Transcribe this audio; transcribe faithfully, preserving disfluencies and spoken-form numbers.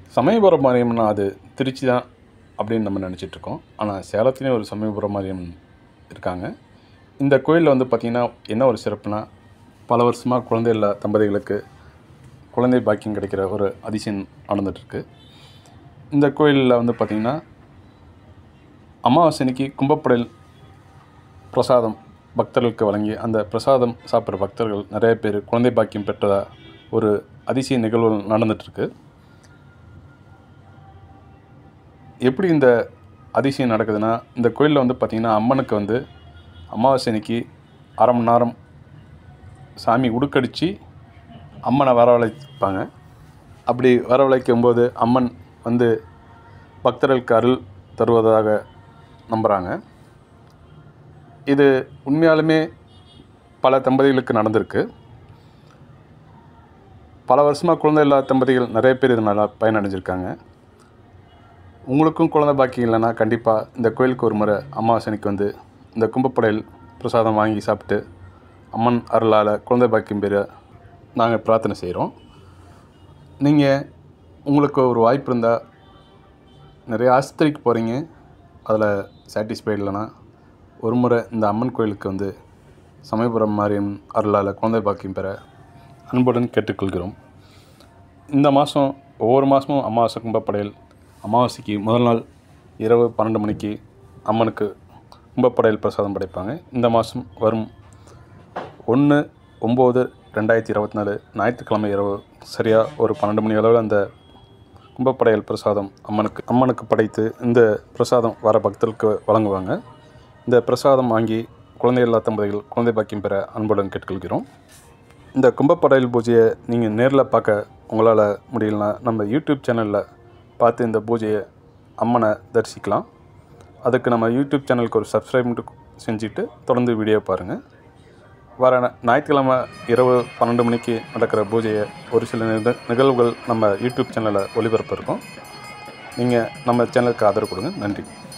சமயபுரம் மாரியம்மன்னா அது திருச்சி தான் அப்படின்னு நம்ம நினச்சிட்ருக்கோம். ஆனால் சேலத்துலேயும் ஒரு சமயபுரம் மாரியம்மன் இருக்காங்க. இந்த கோயிலில் வந்து பார்த்திங்கன்னா என்ன ஒரு சிறப்புனா, பல வருஷமாக குழந்தை இல்லா தம்பதிகளுக்கு குழந்தை பாக்கியம் கிடைக்கிற ஒரு அதிசயம் நடந்துகிட்ருக்கு. இந்த கோயிலில் வந்து பார்த்திங்கன்னா அமாவாசைக்கு கும்பப்படையல் பிரசாதம் பக்தர்களுக்கு வழங்கி அந்த பிரசாதம் சாப்பிட்ற பக்தர்கள் நிறைய பேர் குழந்தை பாக்கியம் பெற்றதாக ஒரு அதிசய நிகழ்வு நடந்துகிட்ருக்கு. எப்படி இந்த அதிசயம் நடக்குதுன்னா, இந்த கோயிலில் வந்து பார்த்திங்கன்னா அம்மனுக்கு வந்து அமாவாசைக்கு அரை மணி நேரம் சாமி உடுக்கடித்து அம்மனை வரவழைப்பாங்க. அப்படி வரவழைக்கும்போது அம்மன் வந்து பக்தர்களுக்கு அருள் தருவதாக நம்புகிறாங்க. இது உண்மையாலுமே பல தம்பதிகளுக்கு நடந்திருக்கு. பல வருஷமாக குழந்தை இல்லாத தம்பதிகள் நிறைய பேர் இதனால் பயனடைஞ்சிருக்காங்க. உங்களுக்கும் குழந்தை பாக்கியம் இல்லைன்னா கண்டிப்பாக இந்த கோயிலுக்கு ஒரு முறை அமாவாசைக்கு வந்து இந்த கும்பப்படையல் பிரசாதம் வாங்கி சாப்பிட்டு அம்மன் அருளால் குழந்தை பாக்கியம் பெற நாங்கள் பிரார்த்தனை செய்கிறோம். நீங்கள் உங்களுக்கு ஒரு வாய்ப்பு இருந்தால் நிறைய ஆஸ்பத்திரிக்கு போகிறீங்க, அதில் சாட்டிஸ்ஃபைடு இல்லைன்னா ஒரு முறை இந்த அம்மன் கோயிலுக்கு வந்து சமயபுரம் மாரியம்மன் அருளால் குழந்தை பாக்கியம் பெற அன்புடன் கேட்டுக்கொள்கிறோம். இந்த மாதம் ஒவ்வொரு மாதமும் அமாவாசை கும்பப்படையல், அமாவாசைக்கு முதல் நாள் இரவு பன்னெண்டு மணிக்கு அம்மனுக்கு கும்பப்படையல் பிரசாதம் படைப்பாங்க. இந்த மாதம் வரும் ஒன்று ஒம்பது ரெண்டாயிரத்தி இருபத்தி நாலு ஞாயிற்றுக்கிழமை இரவு சரியாக ஒரு பன்னெண்டு மணி அளவில் அந்த கும்பப்படையல் பிரசாதம் அம்மனுக்கு அம்மனுக்கு படைத்து இந்த பிரசாதம் வர பக்தர்களுக்கு வழங்குவாங்க. இந்த பிரசாதம் வாங்கி குழந்தை இல்லா தம்பதிகள் குழந்தை பாக்கியம் பெற அன்புடன் கேட்டுக்கொள்கிறோம். இந்த கும்பப்படையல் பூஜையை நீங்கள் நேரில் பார்க்க உங்களால் முடியலனா நம்ம யூடியூப் சேனலில் பார்த்து இந்த பூஜையை அம்மனை தரிசிக்கலாம். அதுக்கு நம்ம யூடியூப் சேனலுக்கு ஒரு சப்ஸ்கிரைப் செஞ்சுட்டு தொடர்ந்து வீடியோ பாருங்கள். வர ஞாயிற்றுக்கிழமை இரவு பன்னெண்டு மணிக்கு நடக்கிற பூஜையை ஒரு சில நிக நிகழ்வுகள் நம்ம யூடியூப் சேனலில் ஒளிபரப்பு இருக்கோம். நீங்கள் நம்ம சேனலுக்கு ஆதரவு கொடுங்க. நன்றி.